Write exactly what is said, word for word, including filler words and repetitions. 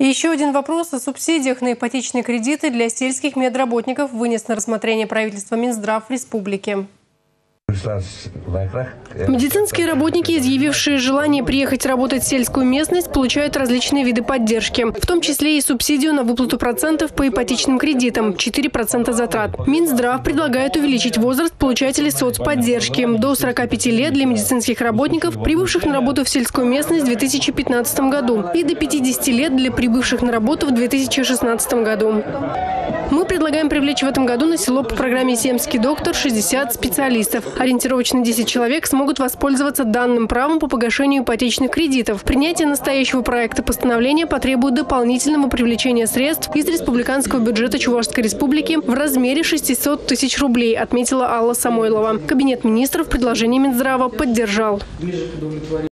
И еще один вопрос о субсидиях на ипотечные кредиты для сельских медработников вынес на рассмотрение правительства Минздрав республики. Медицинские работники, изъявившие желание приехать работать в сельскую местность, получают различные виды поддержки, в том числе и субсидию на выплату процентов по ипотечным кредитам – четыре процента затрат. Минздрав предлагает увеличить возраст получателей соцподдержки до сорока пяти лет для медицинских работников, прибывших на работу в сельскую местность в две тысячи пятнадцатом году, и до пятидесяти лет для прибывших на работу в две тысячи шестнадцатом году. Мы предлагаем привлечь в этом году на село по программе «Земский доктор» шестьдесят специалистов. Ориентировочно десять человек смогут воспользоваться данным правом по погашению ипотечных кредитов. Принятие настоящего проекта постановления потребует дополнительного привлечения средств из республиканского бюджета Чувашской республики в размере шестисот тысяч рублей, отметила Алла Самойлова. Кабинет министров предложение Минздрава поддержал.